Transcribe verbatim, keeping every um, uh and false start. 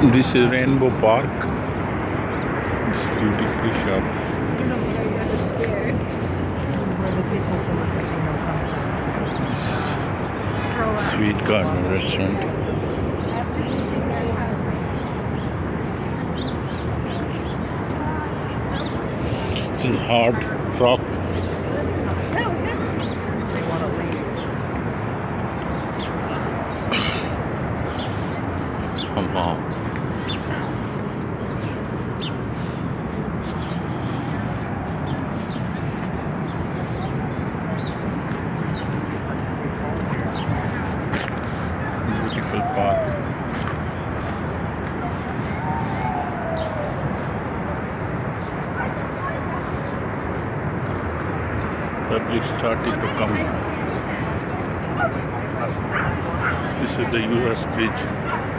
This is Rainbow Park. It's beautifully shot. Sweet Garden Restaurant. This is Hard Rock. Oh, wow. Beautiful park. Public starting to come. This is the U S bridge.